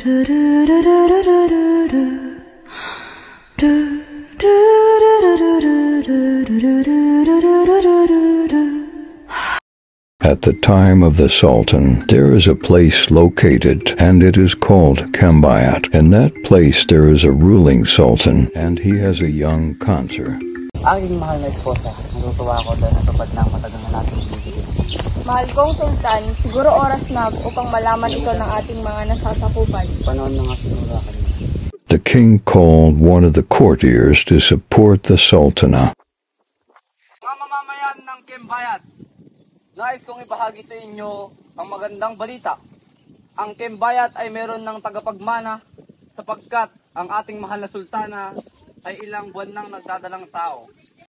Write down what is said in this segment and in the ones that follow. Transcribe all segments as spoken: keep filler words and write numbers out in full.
At the time of the Sultan, there is a place located, and it is called Cambayat. In that place there is a ruling Sultan, and he has a young consort. Aking mahal na esposa, natutuwa ako dahil natupad na ang matagal na natin bibigyan. Mahal kong Sultan, siguro oras na upang malaman ito ng ating mga nasasakupan. Panahon na nga siguro ako. The king called one of the courtiers to support the Sultana. Mga mamamayan ng Cambayat, nais kong ibahagi sa inyo ang magandang balita. Ang Cambayat ay meron ng tagapagmana sapagkat ang ating mahal na sultana ay ilang buwan nang nagdadalang tao.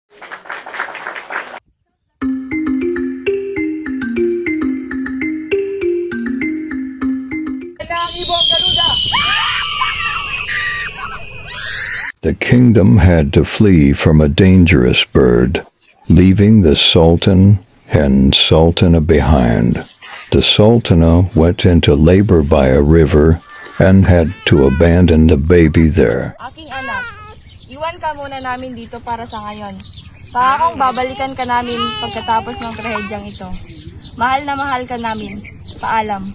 The kingdom had to flee from a dangerous bird, leaving the Sultan and Sultana behind. The Sultana went into labor by a river and had to abandon the baby there. Aking anak, iwan ka muna namin dito para sa ngayon. Pangakong babalikan ka namin pagkatapos ng trahedyang ito. Mahal na mahal ka namin. Paalam.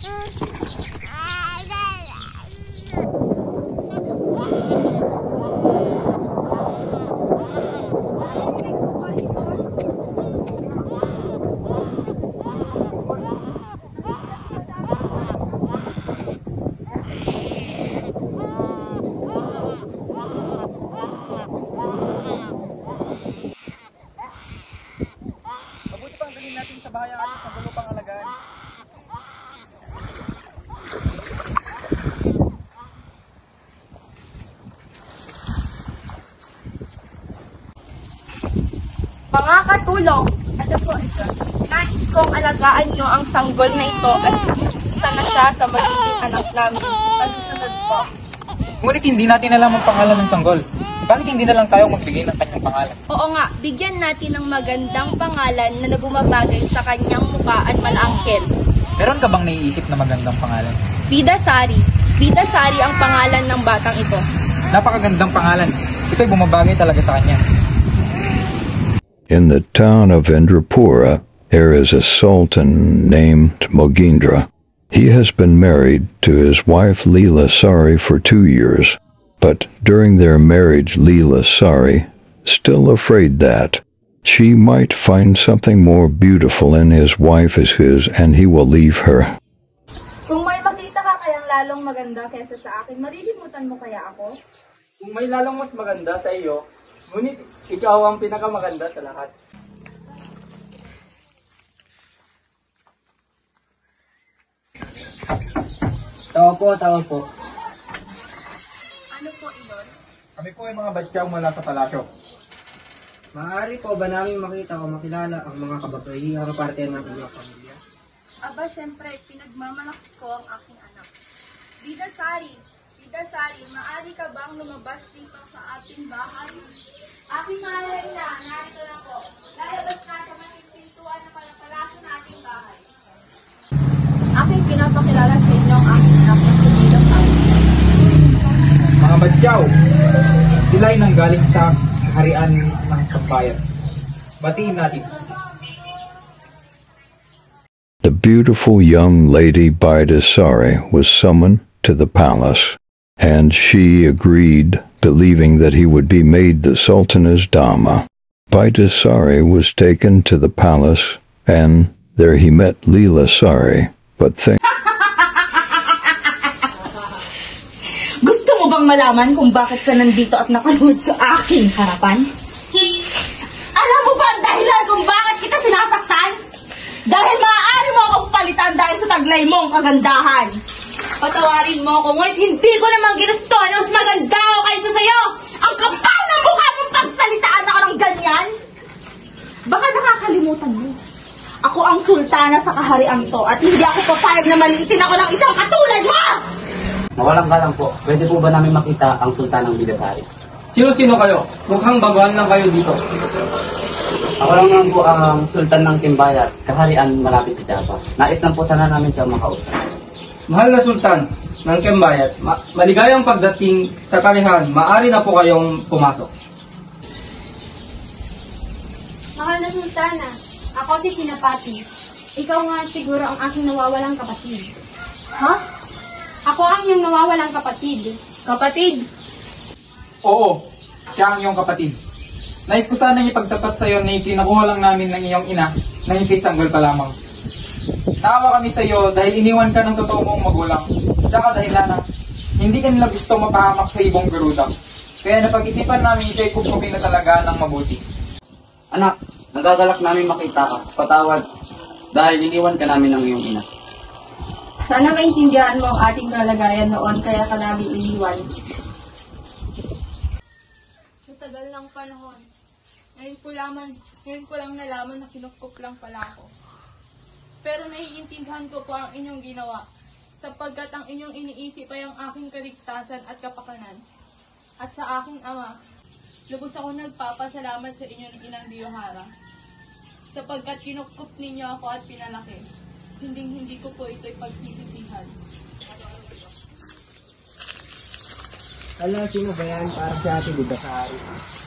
Mabuti pang dalhin natin sa bahay ang ating magulo pang alagaan. Mga katulong, ano po ito? Nais kong alagaan niyo ang sanggol na ito at isa na siya sa magiging anak namin. Pagsusunod po. Ngunit hindi natin alam ang pangalan ng sanggol. Bakit hindi na lang tayo magbigay ng kanyang pangalan? Oo nga, bigyan natin ng magandang pangalan na bumabagay sa kanyang mukha at malangkel. Meron ka bang naiisip na magandang pangalan? Bidasari. Bidasari ang pangalan ng batang ito. Napakagandang pangalan. Ito'y bumabagay talaga sa kanya. In the town of Indrapura, there is a sultan named Mogindra. He has been married to his wife Leela Sari for two years, but during their marriage Leela Sari, still afraid that she might find something more beautiful in his wife as his and he will leave her. Kung may makita ka kayang lalong maganda kaysa sa akin, malilimutan mo kaya ako? Kung may lalong mas maganda sa iyo, ngunit ikaw ang pinakamaganda sa lahat. Tao po, tao po. Ano po iyon? Kami po ay mga batyaw mula sa palasyo. Maaari po ba namin makita o makilala ang mga kababaihang parte ng inyong pamilya? Aba, syempre, pinagmamalaki ko ang aking anak. Bidasari, Bidasari, maaari ka bang lumabas dito sa ating bahay? Aking mahalay na, narito na po. Lalabas ka sa pintuan na palapalasyo na ating bahay. Aking pinapakilala sa inyo ang aking anak na si Bidasari. Mga batyaw, sila ay nanggaling sa harian ng Cambayat. Batiin natin. The beautiful young lady Bidasari was summoned to the palace, and she agreed, believing that he would be made the Sultana's Dama. Bidasari was taken to the palace, and there he met Leela Sari, but think Gusto mo bang malaman kung bakit ka nandito at nakaluhod sa aking harapan? Alam mo ba ang dahilan kung bakit kita sinasaktan? Dahil maaari mo akong palitan dahil sa taglay mong kagandahan. Patawarin mo ako, ngunit hindi ko naman ginusto na mas maganda ako kaysa sa'yo. Ang kapal ng mukha mong pagsalitaan ako ng ganyan. Baka nakakalimutan mo. Ako ang sultana sa kaharian to at hindi ako papayag na maliitin ako ng isang katulad mo! Mawalang galang po, pwede po ba namin makita ang Sultanang Bidasari? Sino-sino kayo? Mukhang baguhan lang kayo dito. Ako lang naman po ang Sultan ng Cambayat, kaharian malapit sa Java. Nais lang po sana namin siya makausap. Mahal na Sultan, ng Kembayat, ma- maligayang pagdating sa karihan, maaari na po kayong pumasok. Mahal na Sultana, ako si Sinapati. Ikaw nga siguro ang aking nawawalang kapatid. Ha? Ako ang iyong nawawalang kapatid. Kapatid? Oo, siya ang iyong kapatid. Nais ko sanang ipagtapat sa iyo na ikinakuha lang namin ng iyong ina na hindi sanggol pa lamang. Naawa kami sa iyo dahil iniwan ka ng totoo mong magulang. Siya kadahilan ng hindi ka nila gusto mapahamak sa ibong garuda. Kaya napag-isipan namin ito'y kupkupin na talaga ng mabuti. Anak, nagagalak namin makita ka. Patawad dahil iniwan ka namin ng iyong ina. Sana maintindihan mo ang ating kalagayan noon kaya ka namin iniwan. Sa tagal ng panahon, ngayon ko, laman, ngayon ko lang nalaman na kinukkup lang pala ako. Pero naiintindihan ko po ang inyong ginawa, sapagkat ang inyong iniisip ay ang aking kaligtasan at kapakanan. At sa aking ama, lubos ako nagpapasalamat sa inyo ni Inang Diyohara, sapagkat kinukkup ninyo ako at pinalaki. Hinding-hindi ko po ito'y pagsisisihan. Ala, sino ba yan? Para sa atin, di ba, sa hari?